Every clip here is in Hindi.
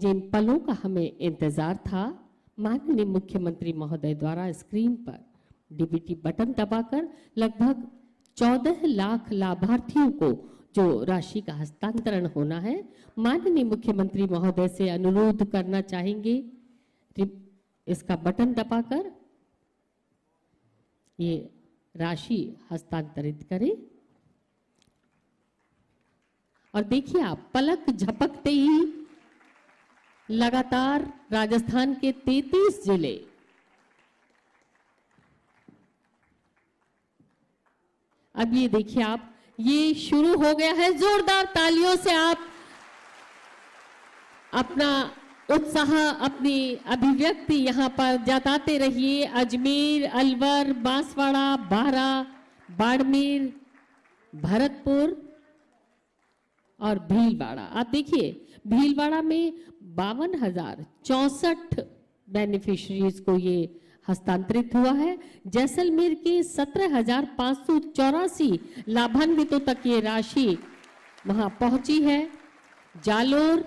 जिन पलों का हमें इंतजार था, माननीय मुख्यमंत्री महोदय द्वारा स्क्रीन पर डीबीटी बटन दबाकर लगभग 14 लाख लाभार्थियों को जो राशि का हस्तांतरण होना है, माननीय मुख्यमंत्री महोदय से अनुरोध करना चाहेंगे इसका बटन दबाकर ये राशि हस्तांतरित करें। और देखिए आप, पलक झपकते ही लगातार राजस्थान के 33 जिले अब ये देखिए आप, ये शुरू हो गया है। जोरदार तालियों से आप अपना उत्साह, अपनी अभिव्यक्ति यहां पर जताते रहिए। अजमेर, अलवर, बांसवाड़ा, बारा, बाड़मेर, भरतपुर और भीलवाड़ा। आप देखिए भीलवाड़ा में 52,064 बेनिफिशरीज को ये हस्तांतरित हुआ है। जैसलमेर के 17,584 लाभान्वितों तक ये राशि वहां पहुंची है। जालोर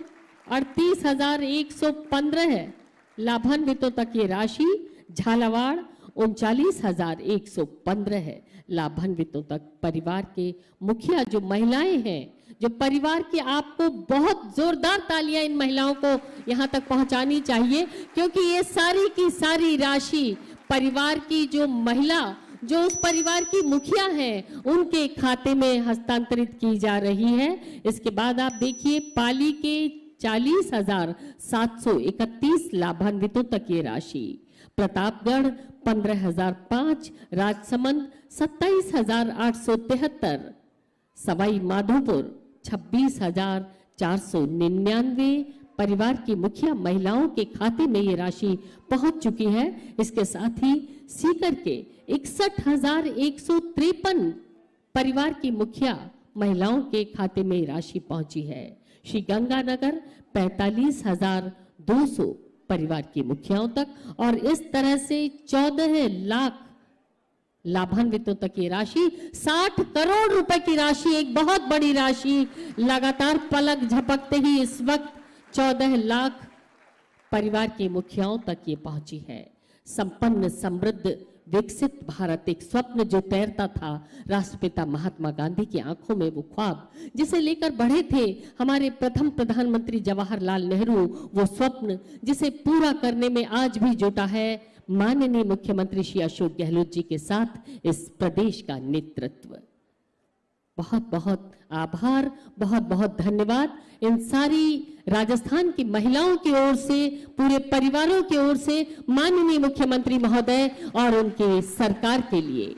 38,115 लाभान्वितों तक ये राशि, झालावाड़ 39,115 लाभान्वितों तक। परिवार के मुखिया जो महिलाएं हैं, जो परिवार की, आपको बहुत जोरदार तालियां इन महिलाओं को यहां तक पहुंचानी चाहिए, क्योंकि ये सारी की सारी राशि परिवार की जो महिला, जो उस परिवार की मुखिया हैं, उनके खाते में हस्तांतरित की जा रही है। इसके बाद आप देखिए पाली के 40,731 लाभान्वितों तक ये राशि, प्रतापगढ़ 15,005, राजसमंद 27,873, सवाई माधोपुर 26,499 परिवार की मुखिया महिलाओं के खाते में ये राशि पहुंच चुकी है। इसके साथ ही सीकर के 61,153 परिवार की मुखिया महिलाओं के खाते में राशि पहुंची है। श्री गंगानगर 45,200 परिवार की मुखियाओं तक, और इस तरह से 14 लाख लाभान्वितों तक ये राशि, 60 करोड़ रुपए की राशि, एक बहुत बड़ी राशि लगातार पलक झपकते ही इस वक्त 14 लाख परिवार की मुखियाओं तक ये पहुंची है। संपन्न, समृद्ध, विकसित भारत, एक स्वप्न जो तैरता था राष्ट्रपिता महात्मा गांधी की आंखों में, वो ख्वाब जिसे लेकर बढ़े थे हमारे प्रथम प्रधानमंत्री जवाहरलाल नेहरू, वो स्वप्न जिसे पूरा करने में आज भी जुटा है माननीय मुख्यमंत्री श्री अशोक गहलोत जी के साथ इस प्रदेश का नेतृत्व। बहुत बहुत आभार, बहुत बहुत धन्यवाद इन सारी राजस्थान की महिलाओं की ओर से, पूरे परिवारों की ओर से माननीय मुख्यमंत्री महोदय और उनके सरकार के लिए।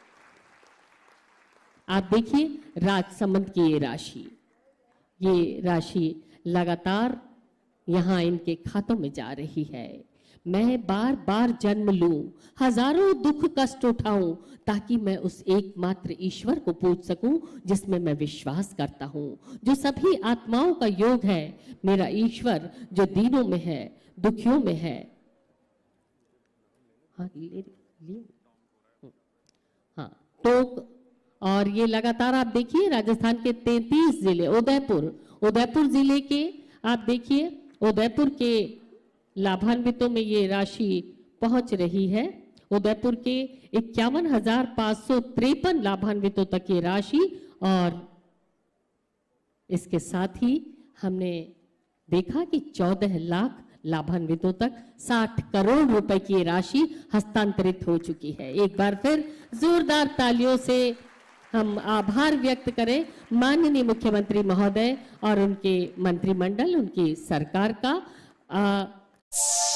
आप देखिए राजसमंद की ये राशि लगातार यहां इनके खातों में जा रही है। मैं बार बार जन्म लूं, हजारों दुख कष्ट उठाऊं, ताकि मैं उस एकमात्र ईश्वर को पूज सकूं जिसमें मैं विश्वास करता हूं, जो सभी आत्माओं का योग है, मेरा ईश्वर जो दीनों में है, दुखियों में है। हाँ, टोक। और ये लगातार आप देखिए राजस्थान के 33 जिले, उदयपुर जिले के आप देखिए, उदयपुर के लाभान्वितों में ये राशि पहुंच रही है। उदयपुर के 51,553 लाभान्वितों तक ये राशि, और इसके साथ ही हमने देखा कि 14 लाख लाभान्वितों तक 60 करोड़ रुपए की राशि हस्तांतरित हो चुकी है। एक बार फिर जोरदार तालियों से हम आभार व्यक्त करें माननीय मुख्यमंत्री महोदय और उनके मंत्रिमंडल, उनकी सरकार का।